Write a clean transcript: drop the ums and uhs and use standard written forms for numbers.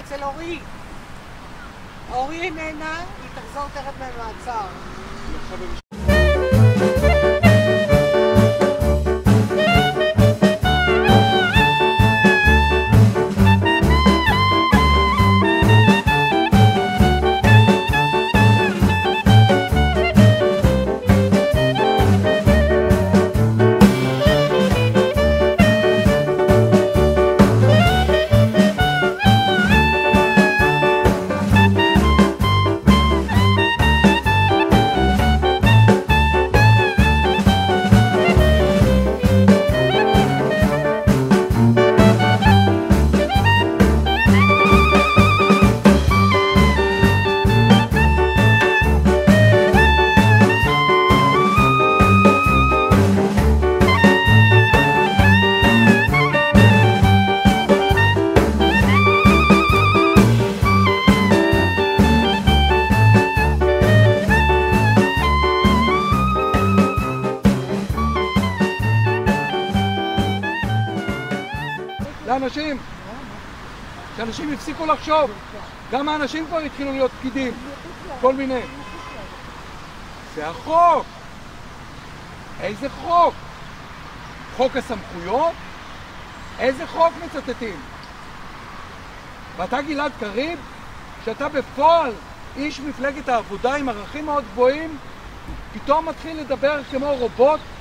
אצל אורי. אורי איננה, היא תחזור תכף מהמעצר. לאנשים, שאנשים הפסיקו לחשוב, גם האנשים כבר התחילו להיות פקידים, כל מיני. זה החוק. איזה חוק? חוק הסמכויות? איזה חוק מצטטים? ואתה גלעד קריב, שאתה בפועל איש מפלגת העבודה עם ערכים מאוד גבוהים, פתאום מתחיל לדבר כמו רובוט?